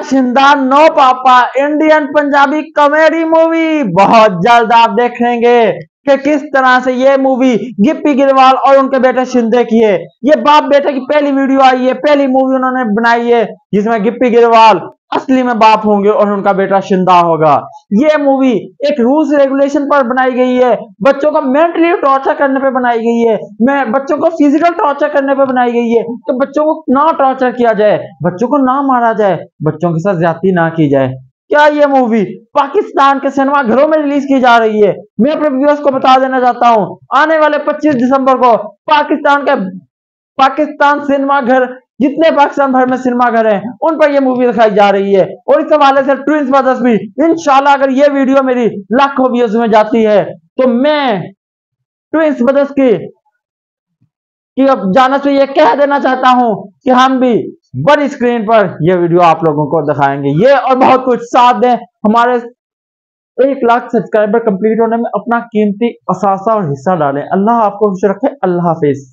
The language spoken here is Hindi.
शानदार नो पापा इंडियन पंजाबी कॉमेडी मूवी बहुत जल्द आप देखेंगे कि किस तरह से ये मूवी गिप्पी गिरवाल और उनके बेटे शिंदे की है। ये बाप बेटे की पहली वीडियो आई है, पहली मूवी उन्होंने बनाई है जिसमें गिप्पी गिरवाल असली में बाप होंगे और उनका बेटा शिंदा होगा। ये मूवी एक रूल्स रेगुलेशन पर बनाई गई है, बच्चों को मेंटली टॉर्चर करने पे बनाई गई है, बच्चों को फिजिकल टॉर्चर करने पे बनाई गई है। तो बच्चों को ना टॉर्चर किया जाए, बच्चों को ना मारा जाए, बच्चों के साथ ज्यादती ना की जाए। क्या ये मूवी पाकिस्तान के सिनेमा घरों में रिलीज की जा रही है। मैं अपने व्यूअर्स को बता देना चाहता हूं, आने वाले 25 दिसंबर को पाकिस्तान सिनेमा घर, जितने पाकिस्तान भर में सिनेमा घर हैं उन पर यह मूवी दिखाई जा रही है। और इस हवाले से ट्विंस ब्रदर्स भी इंशाल्लाह अगर ये वीडियो मेरी लाखों व्यूज में जाती है तो मैं ट्विंस ब्रदर्स की अब जाना से ये कह देना चाहता हूं कि हम भी बड़ी स्क्रीन पर यह वीडियो आप लोगों को दिखाएंगे। ये और बहुत कुछ साथ दें, हमारे 1 लाख सब्सक्राइबर कंप्लीट होने में अपना कीमती असासा और हिस्सा डालें। अल्लाह आपको खुश रखे। अल्लाह हाफिज।